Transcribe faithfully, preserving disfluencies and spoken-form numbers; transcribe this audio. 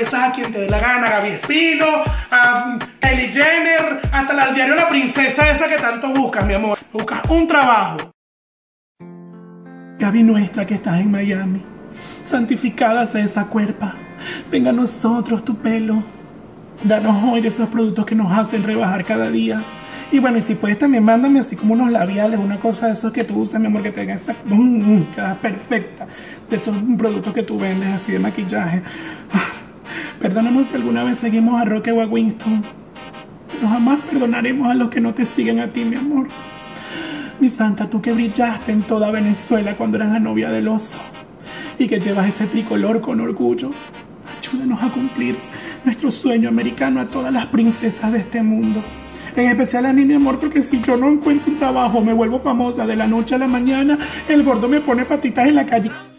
besas a quien te dé la gana, Gaby Espino, a Kylie Jenner, hasta la, el diario La Princesa esa que tanto buscas, mi amor. Buscas un trabajo. Gaby nuestra que estás en Miami, santificada sea esa cuerpa. Venga a nosotros tu pelo. Danos hoy de esos productos que nos hacen rebajar cada día. Y bueno, y si puedes también mándame así como unos labiales, una cosa de esos que tú usas, mi amor, que tenga esta mmm, queda perfecta. De esos productos que tú vendes así de maquillaje. Perdónanos si alguna vez seguimos a Roque o a Winston, pero jamás perdonaremos a los que no te siguen a ti, mi amor. Mi santa, tú que brillaste en toda Venezuela cuando eras la novia del oso y que llevas ese tricolor con orgullo, ayúdanos a cumplir nuestro sueño americano a todas las princesas de este mundo. En especial a mí, mi amor, porque si yo no encuentro un trabajo, me vuelvo famosa de la noche a la mañana, el gordo me pone patitas en la calle.